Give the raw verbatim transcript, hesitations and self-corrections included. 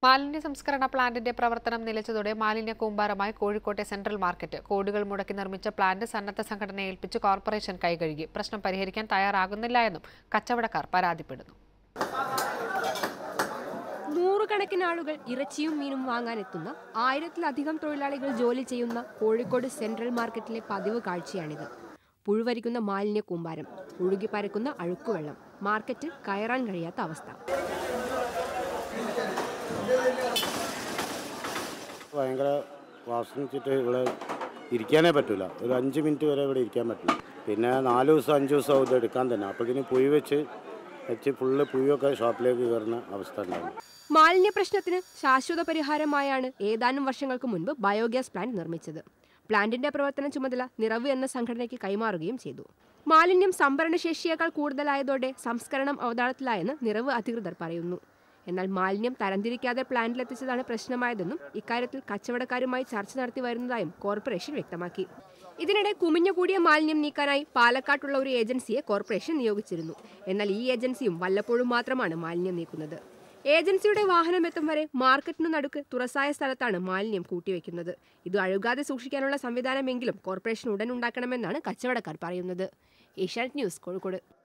മാലിന്യ സംസ്കരണ പ്ലാന്റിന്റെ പ്രവർത്തനം നിലച്ചതോടെ മാലിന്യ കൂമ്പാരമായി കോഴിക്കോട്ടെ സെൻട്രൽ മാർക്കറ്റ്. കോടികൾ മുടക്കി നിർമ്മിച്ച പ്ലാന്റ് സന്നദ്ധ സംഘടനയെ ഏൽപ്പിച്ച് കോർപ്പറേഷൻ കൈകഴുകി. പ്രശ്നം പരിഹരിക്കാൻ തയ്യാറാകുന്നില്ല എന്നും കച്ചവടക്കാർ പരാതിപ്പെടുന്നു. നൂറുകണക്കിന് ആളുകൾ ഇറച്ചിയും മീനും വാങ്ങാനെത്തുന്ന ആയിരത്തിലധികം തൊഴിലാളികൾ ജോലി ചെയ്യുന്ന കോഴിക്കോട് സെൻട്രൽ മാർക്കറ്റിലെ പതിവ് കാഴ്ചയാണിത്. പുഴുവരിക്കുന്ന മാലിന്യ കൂമ്പാരം, ഒഴുകിപ്പരക്കുന്ന അഴുക്കുവെള്ളം, മാർക്കറ്റിൽ കയറാൻ കഴിയാത്ത അവസ്ഥ. ഭയങ്കര വാസനിച്ചിട്ട് ഇവിടെ ഇരിക്കാനേ പറ്റില്ല. ഒരു അഞ്ച് മിനിറ്റ് വരെ ഇവിടെ ഇരിക്കാൻ പറ്റില്ല. പിന്നെ നാല് ദിവസം അഞ്ച് ദിവസം ഇത് എടുക്കാൻ തന്നെ. അപ്പോഴേക്കിന് പുഴി വെച്ച് വെച്ച് ഫുള്ള് പുഴിയൊക്കെ ഷോപ്പിലേക്ക് കയറുന്ന അവസ്ഥ ഉണ്ടാകും. മാലിന്യ പ്രശ്നത്തിന് ശാശ്വത പരിഹാരമായാണ് ഏതാനും വർഷങ്ങൾക്ക് മുൻപ് ബയോഗ്യാസ് പ്ലാന്റ് നിർമ്മിച്ചത്. പ്ലാന്റിന്റെ പ്രവർത്തന ചുമതല നിറവ് എന്ന സംഘടനയ്ക്ക് കൈമാറുകയും ചെയ്തു. മാലിന്യം സംഭരണശേഷിയേക്കാൾ കൂടുതലായതോടെ സംസ്കരണം അവതാളത്തിലായെന്ന് നിറവ് അധികൃതർ പറയുന്നു. എന്നാൽ മാലിന്യം തരംതിരിക്കാതെ പ്ലാന്റിലെത്തിച്ചതാണ് പ്രശ്നമായതെന്നും ഇക്കാര്യത്തിൽ കച്ചവടക്കാരുമായി ചർച്ച നടത്തി വരുന്നതായും കോർപ്പറേഷൻ വ്യക്തമാക്കി. ഇതിനിടെ കുമിഞ്ഞുകൂടിയ മാലിന്യം നീക്കാനായി പാലക്കാട്ടുള്ള ഒരു ഏജൻസിയെ കോർപ്പറേഷൻ നിയോഗിച്ചിരുന്നു. എന്നാൽ ഈ ഏജൻസിയും വല്ലപ്പോഴും മാത്രമാണ് മാലിന്യം നീക്കുന്നത്. ഏജൻസിയുടെ വാഹനം എത്തും വരെ മാർക്കറ്റിനു നടുക്ക് തുറസായ സ്ഥലത്താണ് മാലിന്യം കൂട്ടിവെക്കുന്നത്. ഇത് അഴുകാതെ സൂക്ഷിക്കാനുള്ള സംവിധാനമെങ്കിലും കോർപ്പറേഷൻ ഉടൻ ഉണ്ടാക്കണമെന്നാണ് കച്ചവടക്കാർ പറയുന്നത്. ഏഷ്യാനെറ്റ് ന്യൂസ്, കോഴിക്കോട്.